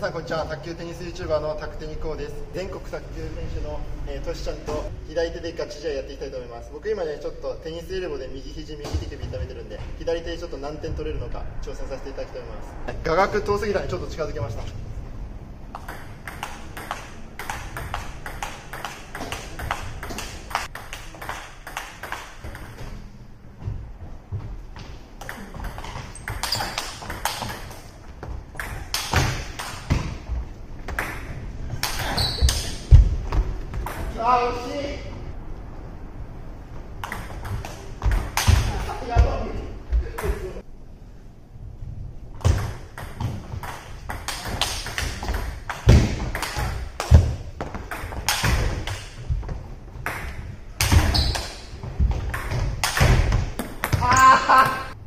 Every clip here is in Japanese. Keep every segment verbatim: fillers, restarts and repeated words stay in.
さんこんにちは。卓球テニス YouTuber のタクテニコウです。全国卓球選手の、えー、トシちゃんと左手でガチ試合やっていきたいと思います。僕今ねちょっとテニスエルボで右肘右手首痛めてるんで、左手でちょっと何点取れるのか挑戦させていただきたいと思います。画角遠すぎたのでちょっと近づけました。あー、惜しい。やばい。あー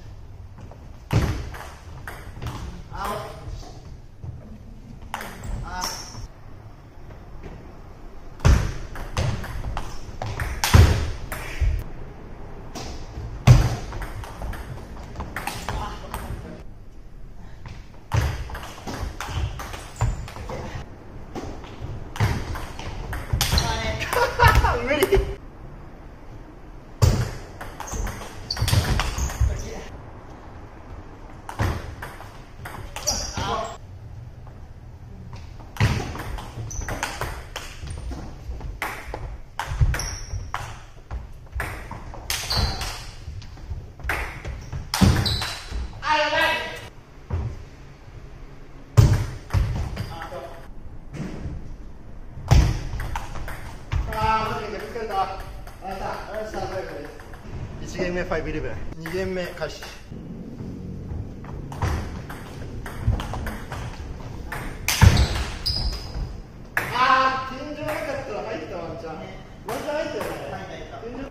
無理。いちゲーム目ファイブイレブン、にゲーム目開始。あー、天井なかったら入ったワンチャン。ワンチャン入ったよね。天井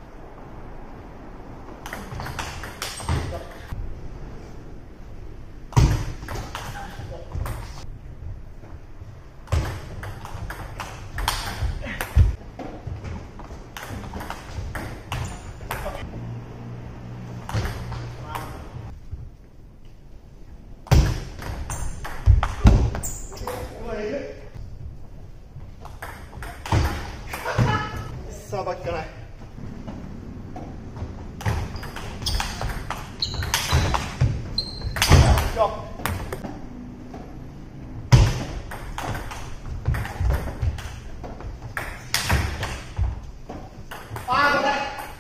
さあバックかない。あー、ごめん。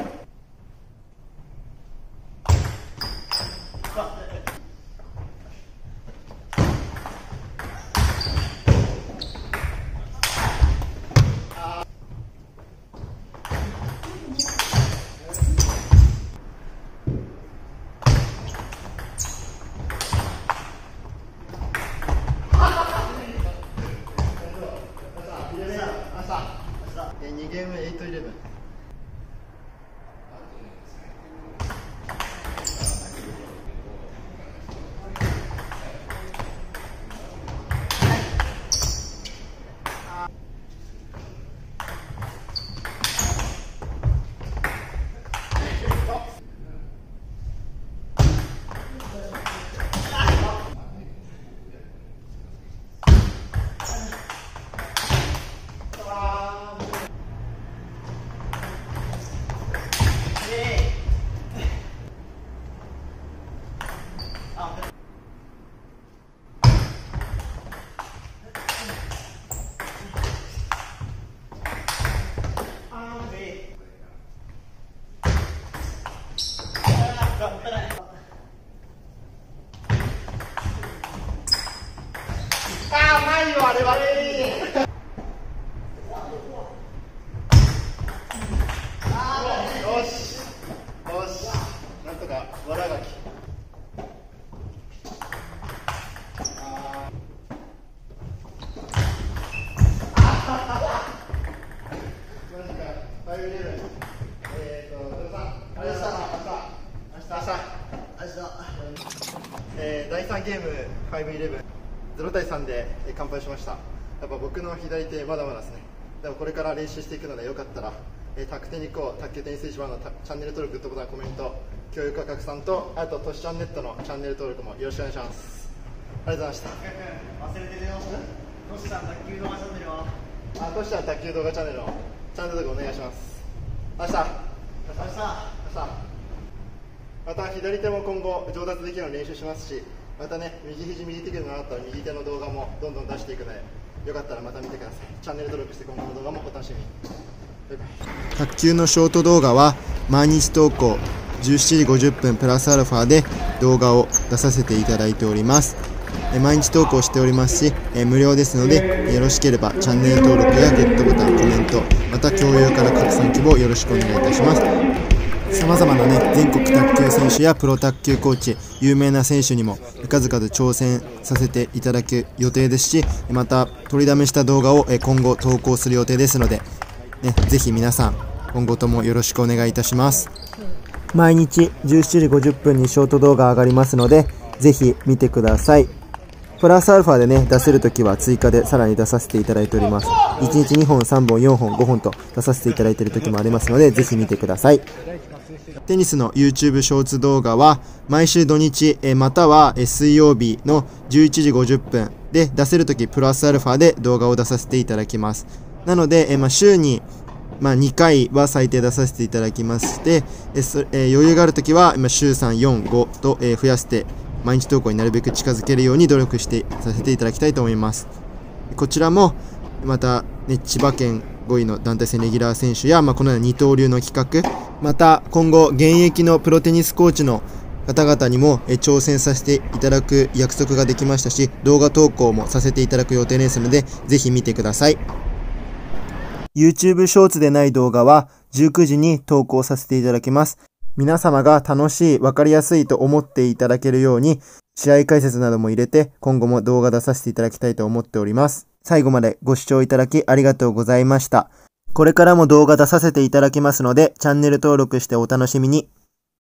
にゲームエイトイレブン。あー、ないよあれは。よしよし、なんとかわらがき。マジか。ファイブイレブン。えーと、さん、ありがとうございました。明日、明日、えー、だいさんゲームファイブイレブン、ゼロたいさんで完敗しました。やっぱ僕の左手まだまだですね。でもこれから練習していくのでよかったら、えー、タクテニコ卓球テニス YouTuber のチャンネル登録、グッドボタン、コメント、共有価格さんと、あとトシちゃんネットのチャンネル登録もよろしくお願いします。ありがとうございました。 忘れて電話して卓球動画チャンネルをあトシちゃん卓球動画チャンネルをチャンネル登録お願いします。明日明日明日明日また左手も今後上達できるように練習しますし、またね右肘右手首があったら右手の動画もどんどん出していくので、よかったらまた見てください。チャンネル登録して今後の動画もお楽しみに。 卓球のショート動画は毎日投稿じゅうしちじごじゅっぷんプラスアルファで動画を出させていただいております。毎日投稿しておりますし、無料ですのでよろしければチャンネル登録やグッドボタン、コメント、また共有から拡散希望よろしくお願いいたします。さまざまなね全国卓球選手やプロ卓球コーチ、有名な選手にも数々挑戦させていただく予定ですし、また取りだめした動画を今後投稿する予定ですので、ね、ぜひ皆さん今後ともよろしくお願いいたします。毎日じゅうしちじごじゅっぷんにショート動画上がりますので、ぜひ見てください。プラスアルファでね出せるときは追加でさらに出させていただいております。いちにちにほん、さんぼん、よんほん、ごほんと出させていただいているときもありますので、ぜひ見てください。テニスの YouTube ショーツ動画は毎週土日または水曜日のじゅういちじごじゅっぷんで出せるときプラスアルファで動画を出させていただきます。なので、まあ、週にまあにかいは最低出させていただきまして、えそえー、余裕があるときは週さん、よん、ごと、えー、増やして毎日投稿になるべく近づけるように努力してさせていただきたいと思います。こちらもまた、ね、千葉県ごいの団体戦レギュラー選手や、まあ、このような二刀流の企画、また今後現役のプロテニスコーチの方々にもえ挑戦させていただく約束ができましたし、動画投稿もさせていただく予定ですので、ぜひ見てください。YouTube ショーツでない動画はじゅうくじに投稿させていただきます。皆様が楽しい、わかりやすいと思っていただけるように、試合解説なども入れて、今後も動画出させていただきたいと思っております。最後までご視聴いただきありがとうございました。これからも動画出させていただきますので、チャンネル登録してお楽しみに。